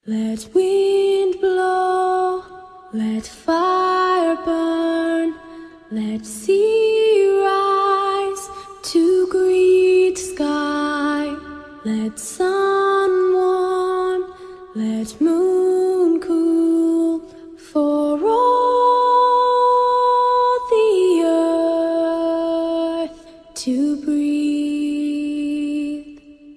Let wind blow, let fire burn, let sea rise to greet sky. Let sun warm, let moon cool, for all the earth to breathe.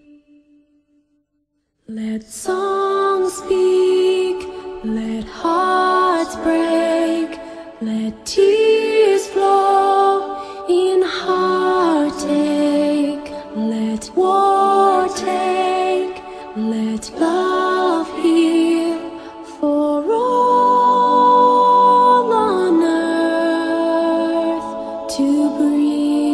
Let songs speak, let hearts break, let tears flow in heartache. Let war take, let love heal, for all on earth to breathe.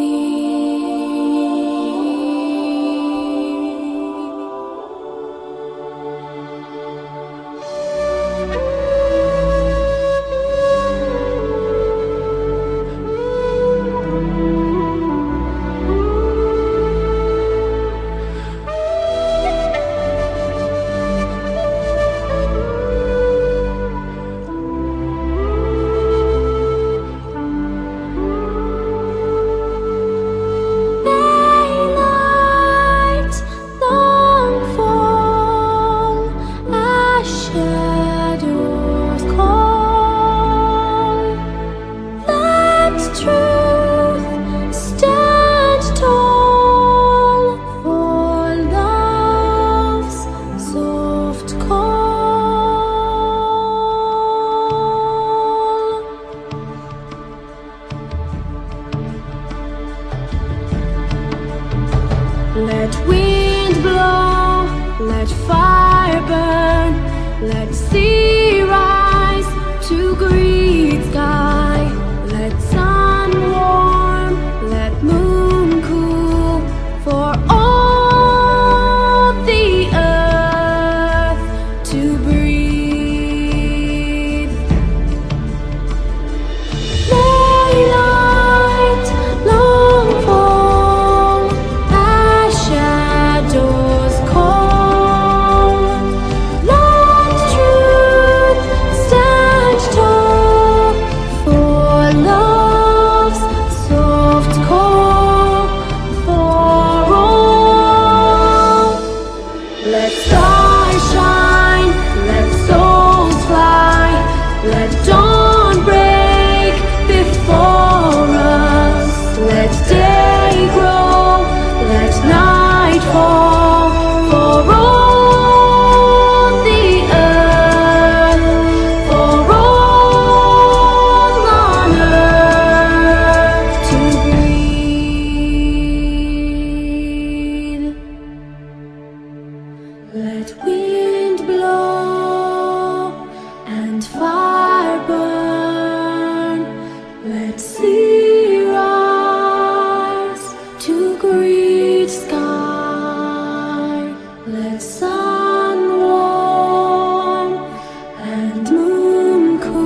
Let wind blow, let fire burn, let sea rise to greet sky. Let sun warm, let moon cool, for all the earth to breathe. Daylight, long fall, as shadows call. Let truth stand tall, for love's soft call, for all. Let stars shine, let souls fly, let dawn break before us. Let day grow, let night fall, for all the earth, for all on earth to breathe. Let wind blow and fire burn, let sea rise to greet